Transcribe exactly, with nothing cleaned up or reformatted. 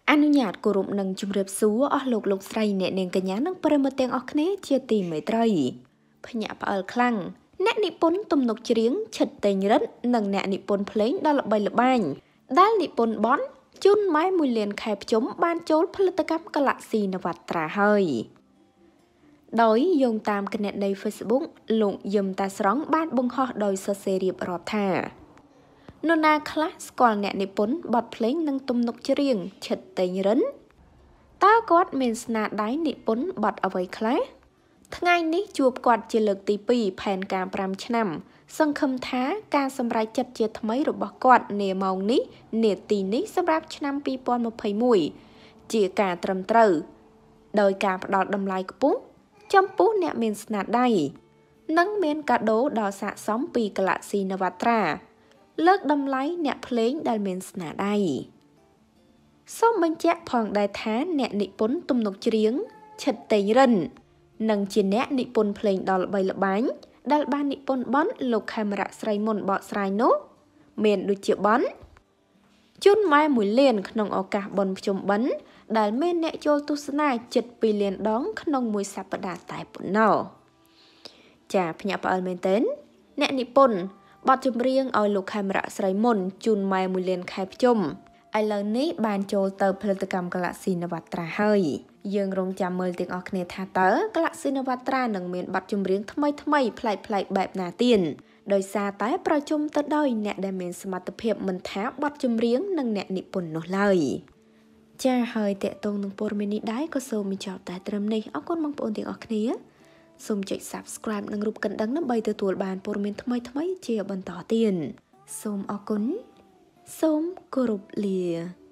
អនុញ្ញាតគោរពនឹងជម្រាបសួរអស់លោកលោកស្រីអ្នកនាងកញ្ញានិងប្រិយមិត្តទាំងអស់គ្នាជាទីមេត្រីភ្ញាក់ផ្អើលខ្លាំងអ្នកនិពន្ធទំនុកច្រៀងឈិតតេងរិទ្ធនិងអ្នកនិពន្ធភ្លេងដ៏ល្បីល្បាញដែលនិពន្ធបទជូនម៉ែមួយលានខែភ្ជុំបានចូលផលិតកម្ម Galaxy នវត្រាហើយដោយយោងតាមគណនី Facebook លោកយឹមតាស្រង់បានបង្ហោះដោយសរសេររៀបរាប់ថានរណាខ្លះស្គាល់អ្នកនិពន្ធបទភ្លេងនិងទំនុកច្រៀងឈិតតេងរិទ្ធតើគាត់មានស្នាដៃនិពន្ធបទអ្វីខ្លះថ្ងៃនេះជួបគាត់ជាលើកទីពីរផែនការប្រាំឆ្នាំសង្ឃឹមថាការសម្រេចចិត្តជាថ្មីរបស់គាត់នាម៉ោងនេះនាទីនេះសម្រាប់ឆ្នាំពីរពាន់ម្ភៃមួយជាការត្រឹមត្រូវដោយការផ្ដល់តម្លៃខ្ពស់ចំពោះអ្នកមានស្នាដៃនិងមានកាដូដ៏ស័ក្តិសមពី Galaxy នវត្រាលើកតម្លៃអ្នកភ្លេងដែលមានស្នាដៃសូមបញ្ជាក់ផងដែរថាអ្នកនិពន្ធទំនុកច្រៀងឈិតតេងរិទ្ធនិងជាអ្នកនិពន្ធភ្លេងដ៏ល្បីល្បាញដែលបាននិពន្ធបទលោកខេមរៈស្រីមុនបកស្រាយនោះមានដូចជាបទជូនម៉ែមួយលានក្នុងឱកាសបុណ្យភ្ជុំបិណ្ឌដែលមានអ្នកចូលទស្សនាជិតពីរលានដងក្នុងមួយសប្តាហ៍តែប៉ុណ្ណោះចាភ្ញាក់ផ្អើលមែនទែនអ្នកនិពន្ធបទចម្រៀងឲ្យលោកខេមរៈស្រីមុនជូនម៉ែមួយលានខែភ្ជុំឥឡូវនេះបានចូលទៅផលិតកម្ម Galaxy នវត្រាហើយយើងរងចាំមើលទាំងអស់គ្នាថាតើ Galaxy នវត្រានឹងមានបទចម្រៀងថ្មីថ្មីប្លែកប្លែកបែបណាទៀតដោយសារតែប្រជុំទៅដោយអ្នកដែលមានសមត្ថភាពមិនថាបទចម្រៀងនិងអ្នកនិពន្ធនោះឡើយចាហើយតេតងនឹងព័ត៌មាននេះដែរក៏សូមបញ្ចប់តែត្រឹមនេះអរគុណបងប្អូនទាំងអស់គ្នាសូមចុច Subscribe និងរូបកណ្ដឹងដើម្បីទទួលបានព័ត៌មានថ្មីៗជាបន្តទៀតសូមអរគុណសូមគោរពលា